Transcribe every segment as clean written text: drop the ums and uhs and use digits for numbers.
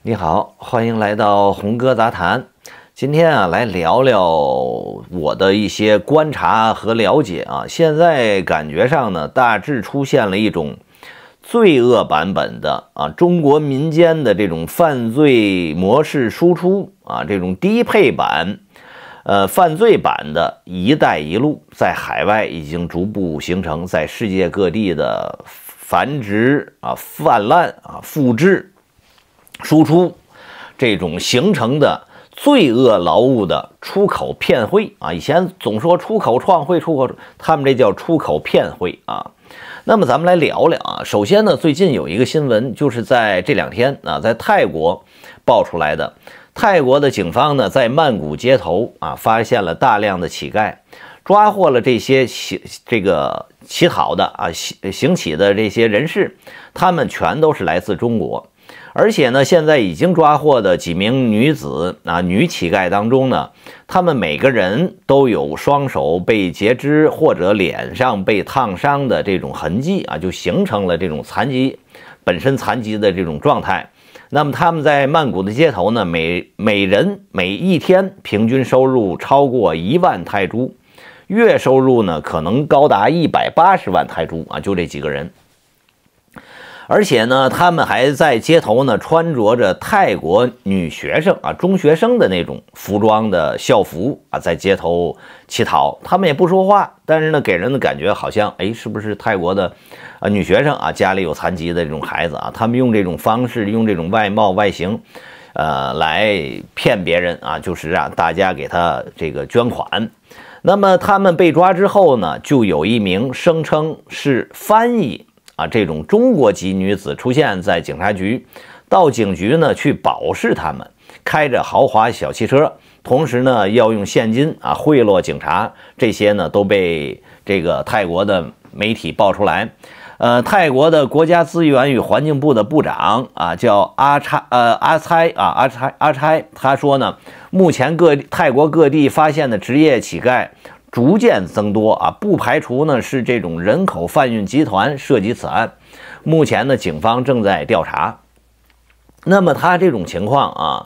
你好，欢迎来到红歌杂谈。今天啊，来聊聊我的一些观察和了解啊。现在感觉上呢，大致出现了一种罪恶版本的中国民间的这种犯罪模式输出啊，这种低配版、犯罪版的一带一路，在海外已经逐步形成，在世界各地的繁殖泛滥复制。输出这种形成的罪恶劳务的出口骗汇啊，以前总说出口创汇，他们这叫出口骗汇啊。那么咱们来聊聊啊，首先呢，最近有一个新闻，就是在这2天啊，在泰国爆出来的，泰国的警方呢，在曼谷街头啊，发现了大量的乞丐，抓获了这些乞讨的行乞的这些人士，他们全都是来自中国。而且呢，现在已经抓获的几名女子女乞丐当中呢，她们每个人都有双手被截肢或者脸上被烫伤的这种痕迹就形成了这种本身残疾的这种状态。那么他们在曼谷的街头呢，每人每一天平均收入超过1万泰铢，月收入呢可能高达180万泰铢就这几个人。而且呢，他们还在街头呢穿着着泰国女学生中学生的那种服装的校服在街头乞讨。他们也不说话，但是呢，给人的感觉好像是不是泰国的女学生家里有残疾的这种孩子他们用这种方式，用这种外貌外形来骗别人就是让大家给他这个捐款。那么他们被抓之后呢，就有一名声称是翻译这种中国籍女子出现在警察局，到警局呢去保释他们，开着豪华小汽车，同时呢要用现金贿赂警察，这些呢都被这个泰国的媒体爆出来。泰国的国家资源与环境部的部长叫阿猜，他说呢，目前泰国各地发现的职业乞丐逐渐增多不排除呢是这种人口贩运集团涉及此案。目前呢，警方正在调查。那么他这种情况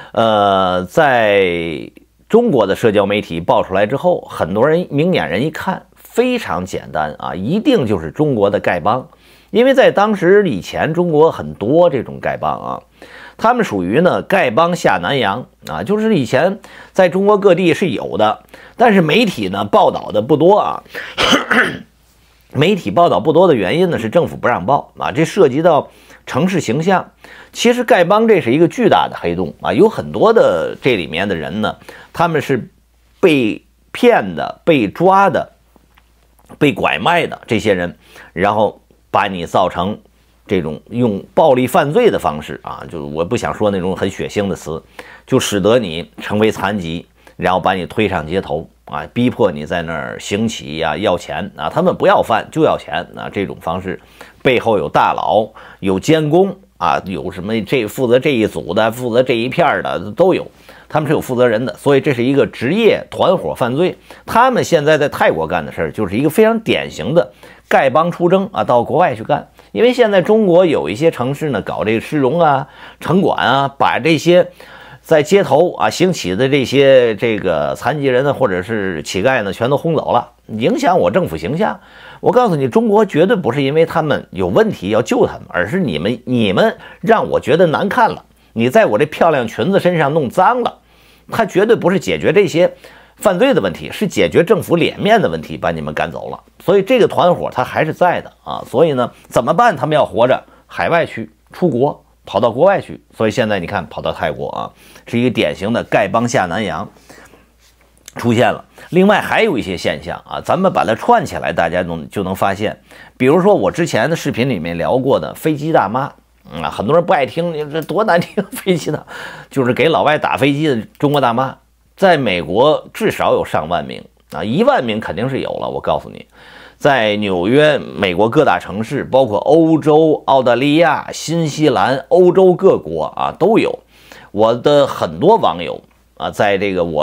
在中国的社交媒体爆出来之后，很多人明眼人一看，非常简单一定就是中国的丐帮。因为在当时以前，中国很多这种丐帮他们属于呢丐帮下南洋就是以前在中国各地是有的，但是媒体呢报道的不多媒体报道不多的原因呢是政府不让报这涉及到城市形象。其实丐帮这是一个巨大的黑洞有很多的这里面的人呢，他们是被骗的、被抓的、被拐卖的这些人，然后把你造成这种用暴力犯罪的方式就我不想说那种很血腥的词，就使得你成为残疾，然后把你推上街头逼迫你在那儿行乞要钱他们不要饭就要钱这种方式背后有大佬、有监工有什么负责这一组的、负责这一片的都有，他们是有负责人的，所以这是一个职业团伙犯罪。他们现在在泰国干的事儿，就是一个非常典型的丐帮出征到国外去干。因为现在中国有一些城市呢，搞这个市容城管把这些在街头行乞的这个残疾人呢，或者是乞丐呢，全都轰走了，影响我政府形象。我告诉你，中国绝对不是因为他们有问题要救他们，而是你们让我觉得难看了，你在我这漂亮裙子身上弄脏了。他绝对不是解决这些犯罪的问题，是解决政府脸面的问题，把你们赶走了。所以这个团伙他还是在的所以呢，怎么办？他们要活着，海外去，出国，跑到国外去。所以现在你看，跑到泰国是一个典型的丐帮下南洋出现了。另外还有一些现象咱们把它串起来，大家就能发现。比如说我之前的视频里面聊过的飞机大妈很多人不爱听，你这多难听，飞机的就是给老外打飞机的中国大妈，在美国至少有上万名1万名肯定是有了。我告诉你，在纽约、美国各大城市，包括欧洲、澳大利亚、新西兰、欧洲各国都有。我的很多网友在这个我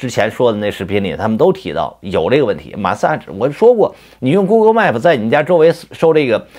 之前说的那视频里，他们都提到有这个问题。massage， 我说过，你用 Google Map 在你家周围搜这个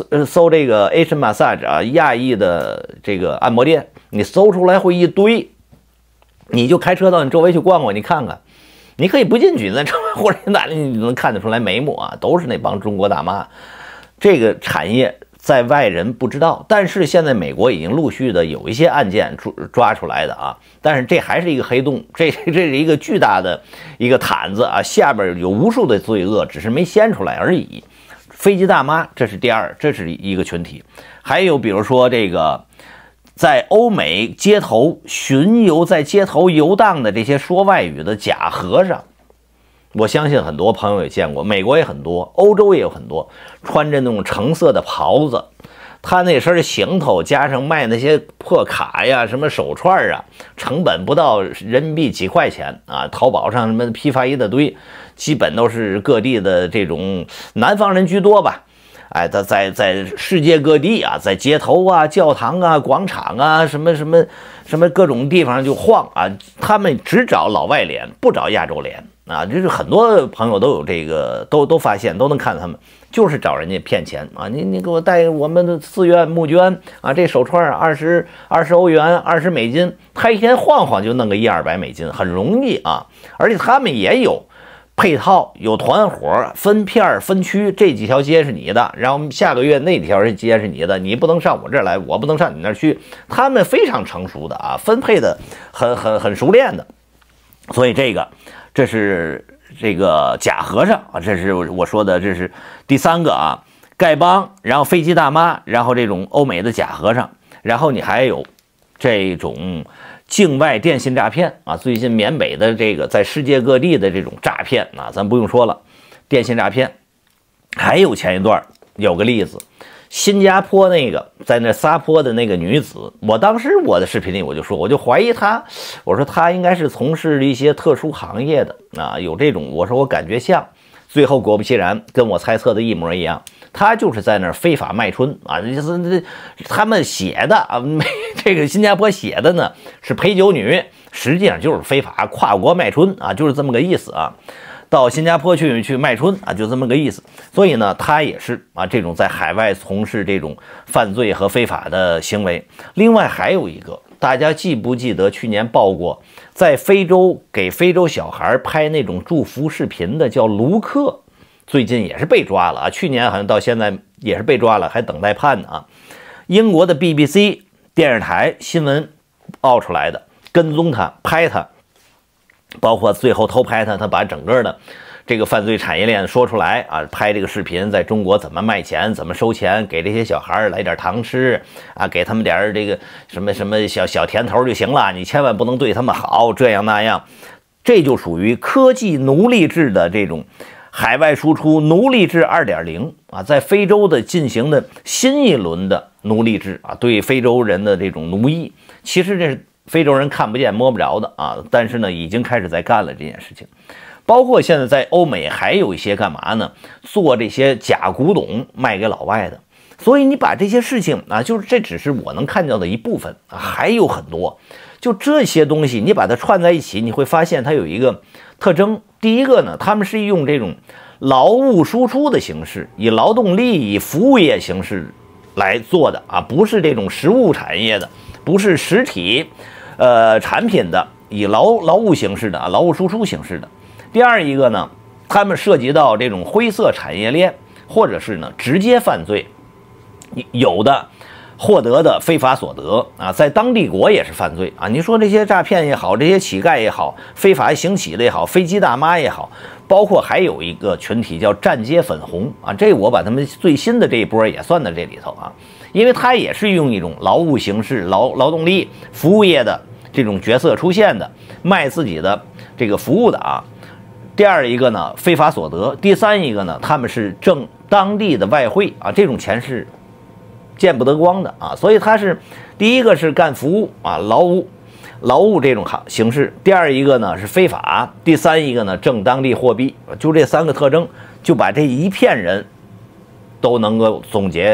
Asian massage 啊，亚裔的这个按摩店，你搜出来会一堆，你就开车到你周围去逛逛，你看看。你可以不进去，那或者哪里你能看得出来眉目啊，都是那帮中国大妈。这个产业在外人不知道，但是现在美国已经陆续的有一些案件抓出来的啊，但是这还是一个黑洞，这是一个巨大的一个毯子啊，下边有无数的罪恶，只是没掀出来而已。飞机大妈这是第二，这是一个群体，还有比如说这个。在欧美街头巡游，在街头游荡的这些说外语的假和尚，我相信很多朋友也见过，美国也很多，欧洲也有很多，穿着那种橙色的袍子，他那身行头加上卖那些破卡呀、什么手串啊，成本不到人民币几块钱啊，淘宝上什么批发一大堆，基本都是各地的这种南方人居多吧。哎，他在世界各地啊，在街头啊、教堂啊、广场啊，什么各种地方就晃啊。他们只找老外脸，不找亚洲脸啊。这是很多朋友都有这个，都发现，都能看他们，就是找人家骗钱啊。你给我带我们的寺院募捐啊，这手串20欧元，20美金，他一天晃晃就弄个100-200美金，很容易啊。而且他们也有。配套有团伙分片分区，这几条街是你的，然后下个月那条街是你的，你不能上我这儿来，我不能上你那儿去。他们非常成熟的啊，分配的很熟练的，所以这是这个假和尚啊，这是我说的，这是第三个啊，丐帮，然后飞机大妈，然后这种欧美的假和尚，然后你还有这种。境外电信诈骗啊，最近缅北的这个在世界各地的这种诈骗啊，咱不用说了，电信诈骗。还有前一段有个例子，新加坡那个在那撒泼的那个女子，我当时我的视频里我就说，我就怀疑她，我说她应该是从事一些特殊行业的啊，有这种，我说我感觉像，最后果不其然，跟我猜测的一模一样。他就是在那儿非法卖春啊，他们写的啊，这个新加坡写的呢是陪酒女，实际上就是非法跨国卖春啊，就是这么个意思啊。到新加坡去卖春啊，就这么个意思。所以呢，他也是啊，这种在海外从事这种犯罪和非法的行为。另外还有一个，大家记不记得去年报过，在非洲给非洲小孩拍那种祝福视频的叫卢克。最近也是被抓了啊，去年好像到现在也是被抓了，还等待判呢啊。英国的 BBC 电视台新闻爆出来的，跟踪他，拍他，包括最后偷拍他，他把整个的这个犯罪产业链说出来啊，拍这个视频在中国怎么卖钱，怎么收钱，给这些小孩来点糖吃啊，给他们点这个什么小甜头就行了，你千万不能对他们好，这样那样，这就属于科技奴隶制的这种。海外输出奴隶制2.0啊，在非洲的进行的新一轮的奴隶制啊，对非洲人的这种奴役，其实这是非洲人看不见摸不着的啊，但是呢，已经开始在干了这件事情。包括现在在欧美还有一些干嘛呢？做这些假古董卖给老外的。所以你把这些事情啊，就是这只是我能看到的一部分啊，还有很多。就这些东西，你把它串在一起，你会发现它有一个特征。第一个呢，他们是用这种劳务输出的形式，以劳动力、以服务业形式来做的啊，不是这种实物产业的，不是实体产品的，以劳务形式的啊，劳务输出形式的。第二一个呢，他们涉及到这种灰色产业链，或者是呢直接犯罪，有的。获得的非法所得啊，在当地国也是犯罪啊！你说这些诈骗也好，这些乞丐也好，非法行乞的也好，飞机大妈也好，包括还有一个群体叫站街粉红啊，这我把他们最新的这一波也算在这里头啊，因为他也是用一种劳务形式、劳动力、服务业的这种角色出现的，卖自己的这个服务的啊。第二一个呢，非法所得；第三一个呢，他们是挣当地的外汇啊，这种钱是。见不得光的啊，所以他是第一个是干服务啊，劳务这种形式，第二一个呢是非法，第三一个呢挣当地货币，就这三个特征就把这一片人都能够总结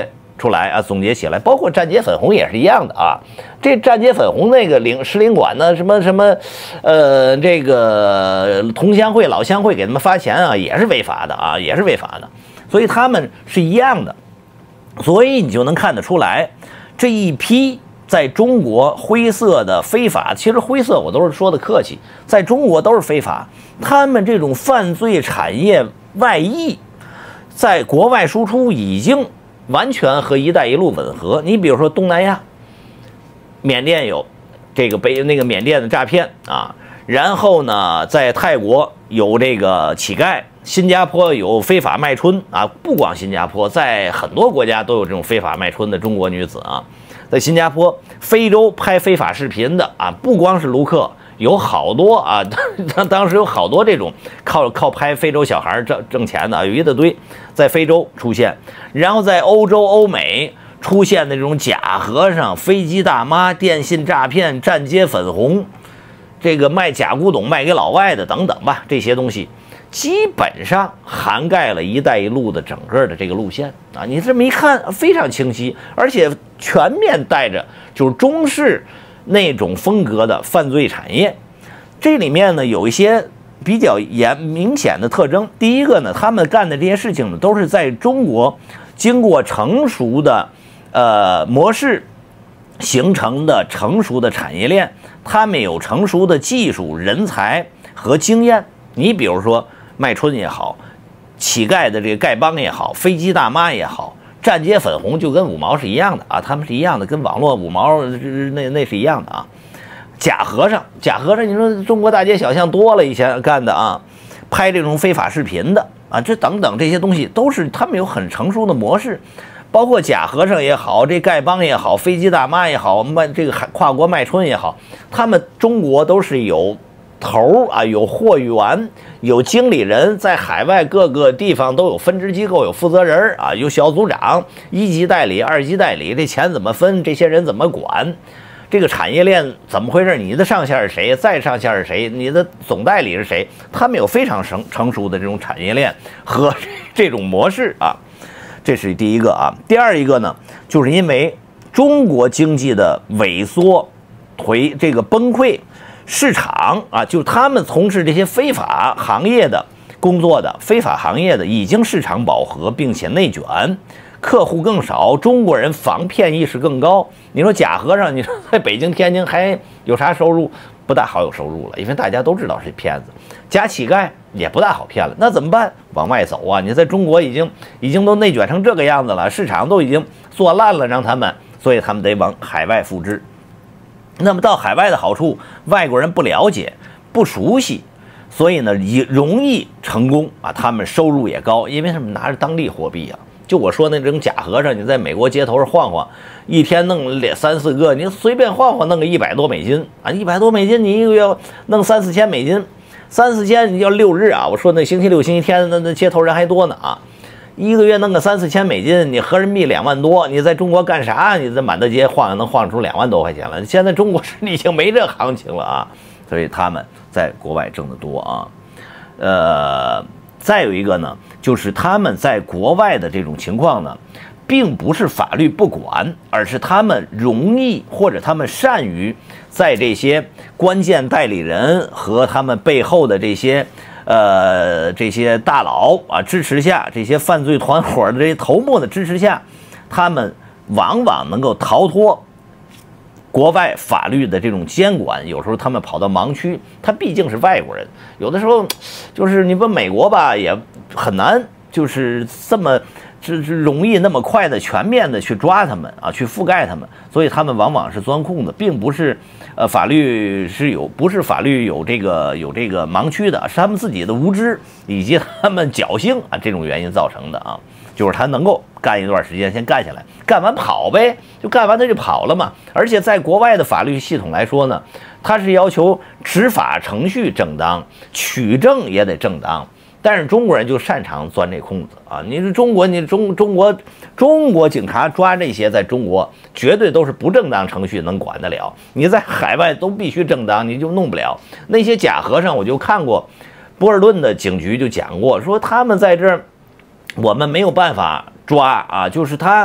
出来啊，总结起来，包括站街粉红也是一样的啊。这站街粉红那个使领馆呢，什么，这个同乡会、老乡会给他们发钱啊，也是违法的啊，也是违法的。所以他们是一样的，所以你就能看得出来，这一批在中国灰色的非法，其实灰色我都是说的客气，在中国都是非法。他们这种犯罪产业外溢，在国外输出已经完全和“一带一路”吻合。你比如说东南亚，缅甸有这个缅甸的诈骗啊，然后呢，在泰国有这个乞丐，新加坡有非法卖春啊，不光新加坡，在很多国家都有这种非法卖春的中国女子啊。在新加坡、非洲拍非法视频的啊，不光是卢克，有好多啊，当时有好多这种靠拍非洲小孩挣钱的，有一大堆在非洲出现，然后在欧洲、欧美出现的这种假和尚、飞机大妈、电信诈骗、站街粉红，这个卖假古董卖给老外的等等吧，这些东西基本上涵盖了“一带一路”的整个的这个路线啊。你这么一看，非常清晰，而且全面带着就是中式那种风格的犯罪产业。这里面呢有一些比较明显的特征。第一个呢，他们干的这些事情呢，都是在中国经过成熟的模式形成的成熟的产业链，他们有成熟的技术、人才和经验。你比如说卖春也好，乞丐的这个丐帮也好，飞机大妈也好，站街粉红就跟五毛是一样的啊，他们是一样的，跟网络五毛那是一样的啊。假和尚，你说中国大街小巷多了，以前干的啊，拍这种非法视频的啊，这等等这些东西都是他们有很成熟的模式。包括假和尚也好，这丐帮也好，飞机大妈也好，这个跨国卖春也好，他们中国都是有头啊，有货源，有经理人，在海外各个地方都有分支机构，有负责人啊，有小组长，一级代理、二级代理，这钱怎么分？这些人怎么管？这个产业链怎么回事？你的上线是谁？再上线是谁？你的总代理是谁？他们有非常成熟的这种产业链和这种模式啊。这是第一个啊。第二一个呢，就是因为中国经济的萎缩、这个崩溃，市场啊，就是他们从事这些非法行业的工作的非法行业的，已经市场饱和，并且内卷，客户更少，中国人防骗意识更高。你说假和尚，你说在北京、天津还有啥收入？不大好有收入了，因为大家都知道是骗子。假乞丐也不大好骗了，那怎么办？往外走啊！你在中国已经都内卷成这个样子了，市场都已经做烂了，让他们，所以他们得往海外复制。那么到海外的好处，外国人不了解、不熟悉，所以呢也容易成功啊。他们收入也高，因为他们拿着当地货币啊。就我说那种假和尚，你在美国街头上晃晃，一天弄3、4个，你随便晃晃弄个100多美金啊，100多美金，你一个月弄3、4千美金，3、4千你要6日啊，我说那星期六、星期天那街头人还多呢啊，一个月弄个3、4千美金，你合人民币2万多，你在中国干啥？你在满大街晃能晃出2万多块钱了。现在中国已经没这行情了啊，所以他们在国外挣得多啊。再有一个呢，就是他们在国外的这种情况呢，并不是法律不管，而是他们容易或者他们善于在这些关键代理人和他们背后的这些大佬啊支持下，这些犯罪团伙的这些头目的支持下，他们往往能够逃脱国外法律的这种监管。有时候他们跑到盲区，他毕竟是外国人，有的时候就是你说美国吧，也很难就是这么容易那么快的全面的去抓他们啊，去覆盖他们，所以他们往往是钻空子，并不是法律不是法律有这个盲区的，是他们自己的无知以及他们侥幸啊这种原因造成的啊。就是他能够干一段时间，先干下来，干完跑呗，就干完他就跑了嘛。而且在国外的法律系统来说呢，他是要求执法程序正当，取证也得正当。但是中国人就擅长钻这空子啊！你是中国，中国警察抓这些，在中国绝对都是不正当程序能管得了，你在海外都必须正当，你就弄不了。那些假和尚，我就看过波尔顿的警局就讲过，说他们在这儿。我们没有办法抓啊，就是他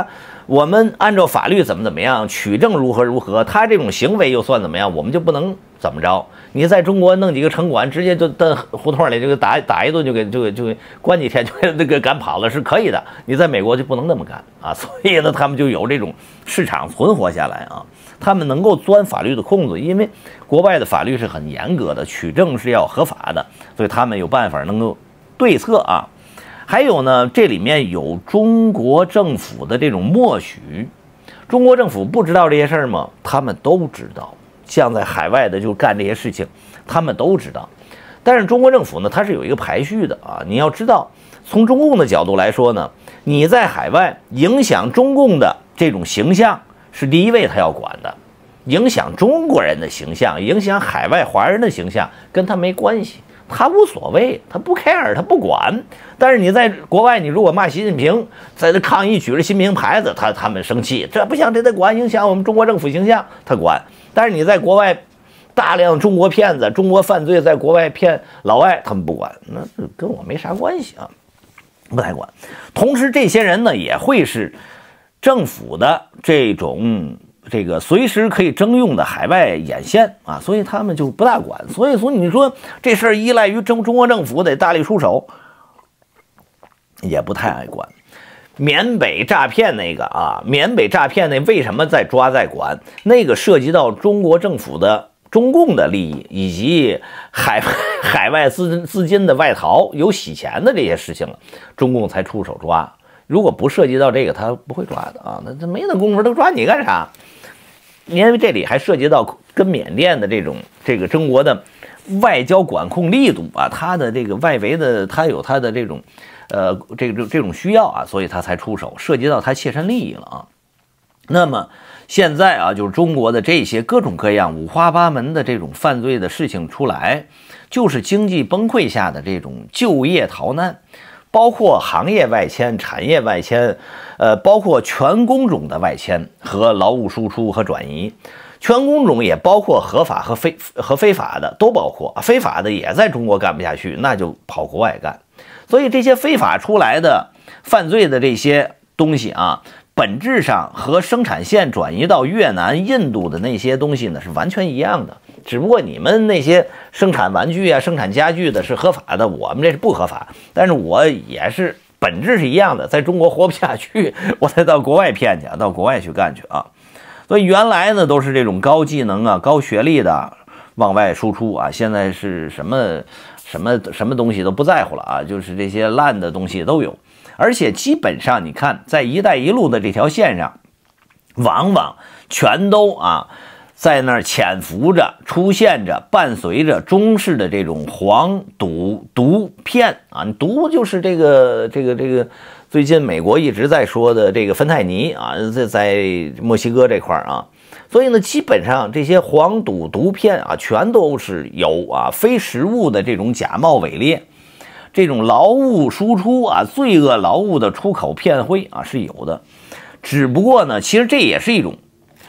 我们按照法律怎么样，取证如何，他这种行为又算怎么样，我们就不能怎么着。你在中国弄几个城管，直接就到胡同里就打一顿，就关几天，就那个赶跑了是可以的。你在美国就不能那么干啊，所以呢，他们就有这种市场存活下来啊。他们能够钻法律的空子，因为国外的法律是很严格的，取证是要合法的，所以他们有办法能够对策啊。还有呢，这里面有中国政府的这种默许。中国政府不知道这些事儿吗？他们都知道。像在海外的就干这些事情，他们都知道。但是中国政府呢，它是有一个排序的啊。你要知道，从中共的角度来说呢，你在海外影响中共的这种形象是第一位他要管的，影响中国人的形象，影响海外华人的形象跟他没关系。他无所谓，他不 care， 他不管。但是你在国外，你如果骂习近平，在这抗议举着习近平牌子，他们生气，这不行，这得管，影响我们中国政府形象，他管。但是你在国外，大量中国骗子、中国犯罪在国外骗老外，他们不管，那跟我没啥关系啊，不太管。同时，这些人呢也会是政府的这个随时可以征用的海外眼线啊，所以他们就不大管。所以你说这事儿依赖于中国政府得大力出手，也不太爱管。缅北诈骗那个啊，缅北诈骗那为什么在抓在管？那个涉及到中国政府的中共的利益，以及海外资金的外逃、有洗钱的这些事情了，中共才出手抓。如果不涉及到这个，他不会抓的啊。那没那功夫，他抓你干啥？因为这里还涉及到跟缅甸的这个中国的外交管控力度啊，它的这个外围的，它有它的这种这种需要啊，所以他才出手，涉及到他切身利益了啊。那么现在啊，就是中国的这些各种各样五花八门的这种犯罪的事情出来，就是经济崩溃下的这种就业逃难。包括行业外迁、产业外迁，包括全工种的外迁和劳务输出和转移，全工种也包括合法和非法的，都包括。非法的也在中国干不下去，那就跑国外干。所以这些非法出来的犯罪的这些东西啊，本质上和生产线转移到越南、印度的那些东西呢是完全一样的。只不过你们那些生产玩具啊、生产家具的是合法的，我们这是不合法。但是我也是本质是一样的，在中国活不下去，我才到国外骗去，到国外去干去啊。所以原来呢都是这种高技能啊、高学历的往外输出啊，现在是什么东西都不在乎了啊，就是这些烂的东西都有。而且基本上你看，在一带一路的这条线上，往往全都在那儿潜伏着、出现着、伴随着中式的这种黄赌毒骗啊，毒就是这个最近美国一直在说的这个芬太尼啊，在墨西哥这块啊，所以呢，基本上这些黄赌毒骗啊，全都是有非实物的这种假冒伪劣，这种劳务输出啊，罪恶劳务的出口骗汇啊是有的，只不过呢，其实这也是一种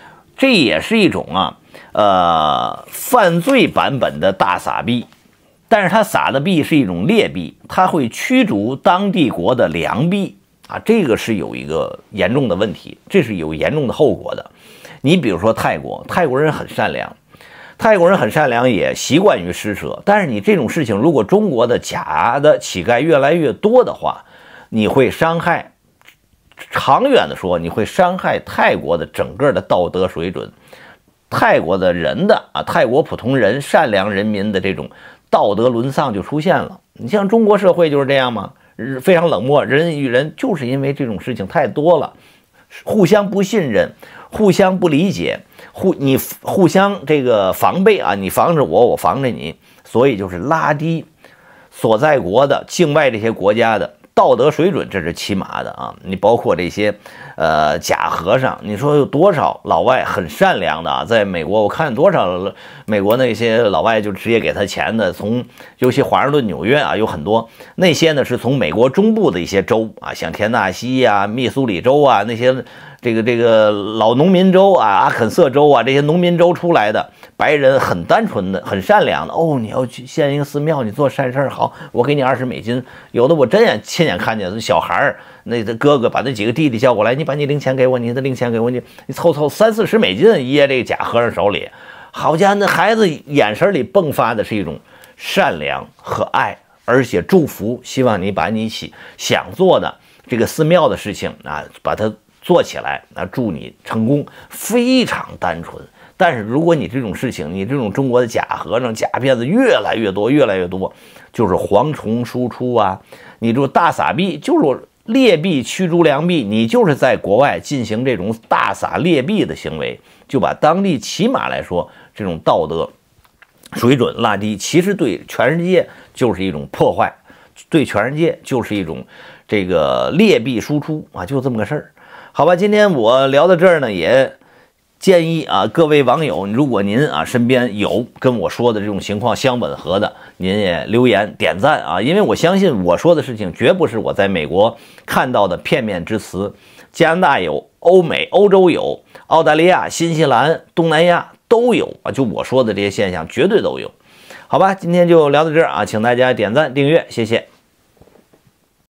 犯罪版本的大撒币，但是他撒的币是一种劣币，他会驱逐当地国的良币啊，这个是有一个严重的问题，这是有严重的后果的。你比如说泰国人很善良，也习惯于施舍，但是你这种事情，如果中国的假的乞丐越来越多的话，你会伤害，长远的说，你会伤害泰国的整个的道德水准，泰国的人的泰国普通人、善良人民的这种道德沦丧就出现了。你像中国社会就是这样吗？非常冷漠，人与人就是因为这种事情太多了，互相不信任，互相不理解，互相这个防备啊，你防着我，我防着你，所以就是拉低所在国的境外这些国家的道德水准，这是起码的啊。你包括这些假和尚，你说有多少老外很善良的在美国，我看多少美国那些老外就直接给他钱的，尤其华盛顿、纽约有很多，那些呢是从美国中部的一些州像田纳西密苏里州那些这个老农民州啊，阿肯色州啊，这些农民州出来的白人很单纯的、很善良的。哦，你要去建一个寺庙，你做善事儿，好，我给你$20。有的我亲眼看见，小孩儿那哥哥把那几个弟弟叫过来，你把你零钱给我，你的零钱给我，你凑$30-40掖这个假和尚手里。好家伙，那孩子眼神里迸发的是一种善良和爱，而且祝福，希望你把你想做的这个寺庙的事情啊，把它做起来啊，祝你成功，非常单纯。但是如果你这种事情，你这种中国的假和尚、假骗子越来越多，就是蝗虫输出啊，你这大撒币就是劣币驱逐良币，你就是在国外进行这种大撒劣币的行为，就把当地起码来说这种道德水准拉低，其实对全世界就是一种破坏，对全世界就是一种这个劣币输出啊，就这么个事儿。好吧，今天我聊到这儿呢，也建议啊各位网友，如果您啊身边有跟我说的这种情况相吻合的，您也留言点赞啊，因为我相信我说的事情绝不是我在美国看到的片面之词，加拿大有，欧洲有，澳大利亚、新西兰、东南亚都有啊，就我说的这些现象绝对都有。好吧，今天就聊到这儿啊，请大家点赞订阅，谢谢。